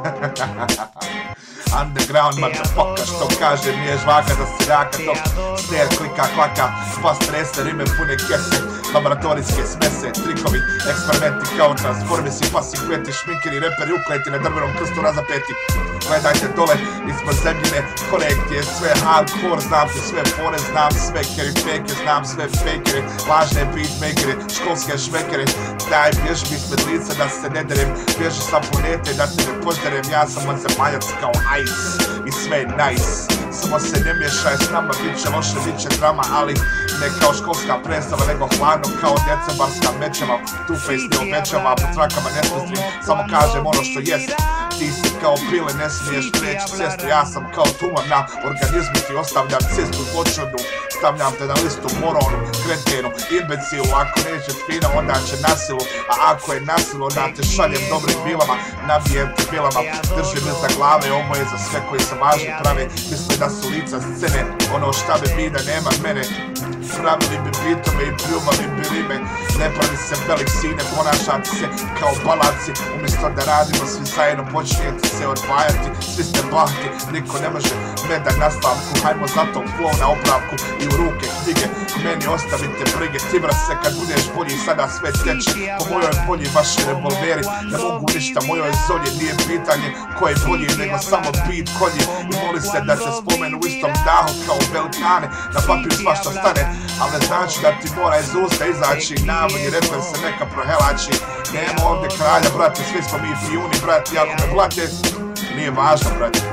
Underground motherfucker, što kaže nije žvaka za seljaka, dok snare klika kvaka, pa strese, rime pune kese, laboratorijske smese, trikovi, eksperimenti kao transformisi, pasi kveti, šminkeri, reperi, ukleti na drvenom krstu razapeti. Gledajte dole ispod zemljine, korekt je sve hardcore, znam ti sve fore, znam sve carry fake, znam sve fakere, lažne beatmakere, školske šmekere, daj bježi mi ispred lica da se ne derem, bježi sa planete da te ne požderem, ja sam vanzemaljac kao ice i sve je nice. Samo se ne miješaj s nama, bit će loše, bit će drama, ali ne kao školska predstava, nego hladno kao decembarska mečeva. Two-Face ne obećava, po trakama ne spustrim, samo kažem ono što jest. Ti si kao pile, ne smiješ preći cestu, ja sam kao tumor na organizmu, ti ostavljam cestu zločinu, stavljam te na listu moronu, kretenu, imbecilu, ako neće fino, onda će nasilu, a ako je nasilo, onda te šaljem dobrim bilama, nabijem te bilama, držim iza glave, ovo je za sve koji se važni prave, misle da su lica scene, ono šta bi bi da nema mene, pravili bi bitove i pljuvali bi rime, ne pravi se velik sine, ponašati se kao balaci, umjesto da radimo svi zajedno, počnijete se odvajati, svi ste bahti, niko ne može medan nastavku, hajmo zato flow na opravku i u ruke knjige, meni ostavite brige, cibra se kad budeš bolji, sada sve teče, po mojoj bolji vaši revolveri, ne mogu ništa mojoj zolje, nije pitanje ko je bolji, nego samo beat kolji, i moli se da te spomenu u istom dahu kao velikane, na papir svašta stane, ali ne znači da ti mora iz usta izaći, navodni reper se neka prohelači, nema ovdje kralja, brate, svi smo mi fijuni, brate, ako me blate, nije važno, brate.